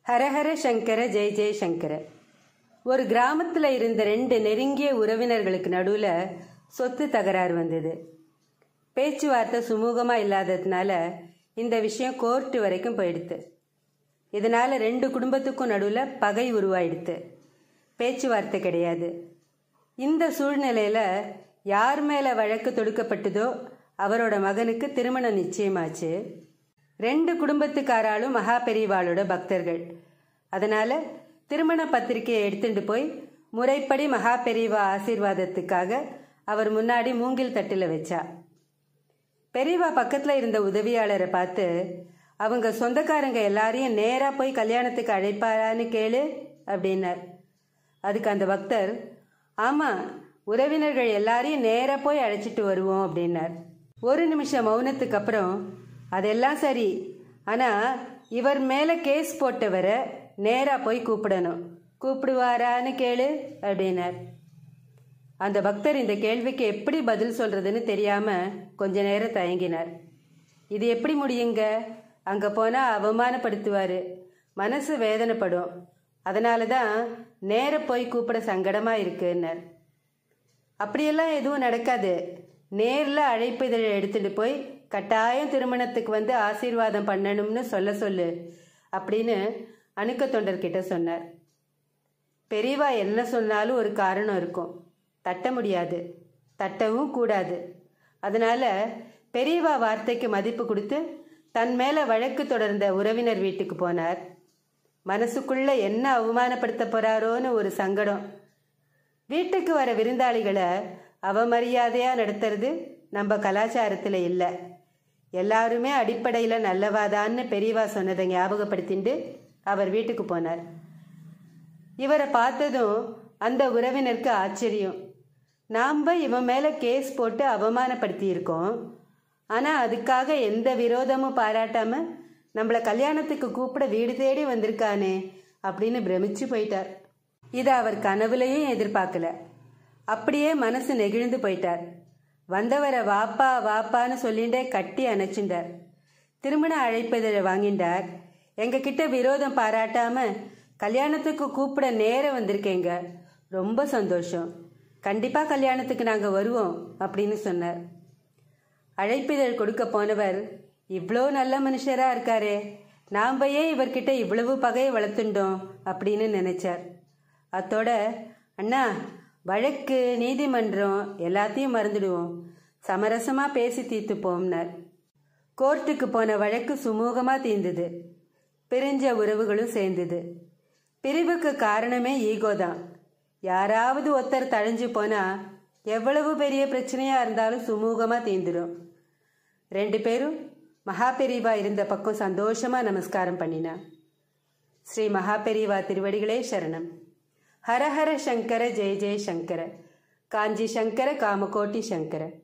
ஹரஹர சங்கர ஜெய ஜெய சங்கர. ஒரு கிராமத்தில் இருந்த 2 நெருங்கிய உறவினர்களுக்கு நடுவில் சொத்து தகராறு வந்தது. பேச்சுவார்த்தை சுமூகமாக இல்லாததுனால இந்த விஷயம் கோர்ட்டு வரைக்கும் போயிடுத்து. இதனால் 2 குடும்பத்துக்கும் நடுவில் பகை உருவாயிடுத்து. பேச்சுவார்த்தை கிடையாது. இந்த சூழ்நிலையில் யார் மேலே வழக்கு தொடுக்கப்பட்டதோ அவரோட மகனுக்கு திருமணம் நிச்சயமாச்சு. 2 குடும்பத்துக்காராலும் மகா பெரியவாளோட பக்தர்கள். அதனால் திருமண பத்திரிகையை எடுத்துட்டு போய் முறைப்படி மகா பெரியவா ஆசீர்வாதத்துக்காக அவர் முன்னாடி மூங்கில் தட்டில் வச்சா. பெரியவா பக்கத்தில் இருந்த உதவியாளரை பார்த்து, அவங்க சொந்தக்காரங்க எல்லாரையும் நேராக போய் கல்யாணத்துக்கு அழைப்பாரான்னு கேளு அப்படின்னார். அதுக்கு அந்த பக்தர், ஆமாம், உறவினர்கள் எல்லாரையும் நேராக போய் அழைச்சிட்டு வருவோம் அப்படின்னார். ஒரு நிமிஷம் மௌனத்துக்கு அப்புறம், அதெல்லாம் சரி, ஆனால் இவர் மேலே கேஸ் போட்டவரை நேராக போய் கூப்பிடணும், கூப்பிடுவாரான்னு கேளு அப்படின்னார். அந்த பக்தர் இந்த கேள்விக்கு எப்படி பதில் சொல்கிறதுன்னு தெரியாமல் கொஞ்ச நேரம் தயங்கினார். இது எப்படி முடியுங்க? அங்கே போனால் அவமானப்படுத்துவார், மனசு வேதனைப்படும், அதனால தான் நேர போய் கூப்பிட சங்கடமாக இருக்குன்னார். அப்படியெல்லாம் எதுவும் நடக்காது. நேரில் அழைப்பிதழை எடுத்துகிட்டு போய் கட்டாயம் திருமணத்துக்கு வந்து ஆசீர்வாதம் பண்ணணும்னு சொல்லு அப்படின்னு அணுக்க தொண்டர்கிட்ட சொன்னார். பெரியவா என்ன சொன்னாலும் ஒரு காரணம் இருக்கும். தட்ட முடியாது, தட்டவும் கூடாது. அதனால பெரியவா வார்த்தைக்கு மதிப்பு கொடுத்து தன் மேலே வழக்கு தொடர்ந்த உறவினர் வீட்டுக்கு போனார். மனசுக்குள்ள என்ன அவமானப்படுத்த போறாரோன்னு ஒரு சங்கடம். வீட்டுக்கு வர விருந்தாளிகளை அவமரியாதையாக நடத்துறது நம்ம கலாச்சாரத்தில் இல்லை. எல்லாருமே அடிப்படையில் நல்லவாதான்னு பெரியவா சொன்னதை ஞாபகப்படுத்திட்டு அவர் வீட்டுக்கு போனார். இவரை பார்த்ததும் அந்த உறவினருக்கு ஆச்சரியம். நாம் இவன் மேலே கேஸ் போட்டு அவமானப்படுத்தி இருக்கோம், ஆனால் அதுக்காக எந்த விரோதமும் பாராட்டாமல் நம்மளை கல்யாணத்துக்கு கூப்பிட வீடு தேடி வந்திருக்கானே அப்படின்னு பிரமிச்சு போயிட்டார். இதை அவர் கனவுலையும் எதிர்பார்க்கல. அப்படியே மனசு நெகிழ்ந்து போயிட்டார். வந்தவரை வாப்பா வாப்பான்னு சொல்லிண்டே கட்டி அணைச்சிண்டார். திருமண அழைப்பதை வாங்கிண்டார். எங்ககிட்ட விரோதம் பாராட்டாம கல்யாணத்துக்கு கூப்பிட நேரம் வந்திருக்கேங்க, ரொம்ப சந்தோஷம், கண்டிப்பாக கல்யாணத்துக்கு நாங்கள் வருவோம் அப்படின்னு சொன்னார். அழைப்பிதழ் கொடுக்க போனவர், இவ்வளோ நல்ல மனுஷராக இருக்காரே, நாம் ஏன் இவர்கிட்ட இவ்வளவு பகையை வளர்த்துட்டோம் அப்படின்னு நினைச்சார். அத்தோட, அண்ணா, வழக்கு நீதிமன்றம் எல்லாத்தையும் மறந்துடுவோம், சமரசமாக பேசி தீர்த்துப்போம்னார். கோர்ட்டுக்கு போன வழக்கு சுமூகமாக தீர்ந்தது. பிரிஞ்ச உறவுகளும் சேர்ந்தது. பிரிவுக்கு காரணமே ஈகோ தான். யாராவது ஒருத்தர் தழைஞ்சு போனால் எவ்வளவு பெரிய பிரச்சனையாக இருந்தாலும் சுமூகமாக தீர்ந்துடும். 2 பேரும் மகா பெரியவா இருந்த பக்கம் சந்தோஷமாக நமஸ்காரம் பண்ணினா. ஸ்ரீ மகா பெரியவா திருவடிகளே சரணம். ஹரஹர சங்கர ஜெய ஜெய சங்கர. காஞ்சி சங்கர காமகோட்டி சங்கர.